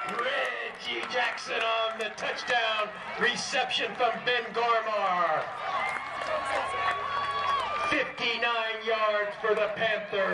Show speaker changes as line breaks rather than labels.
Reggie Jackson on the touchdown reception from Ben Gormar. 59 yards for the Panthers.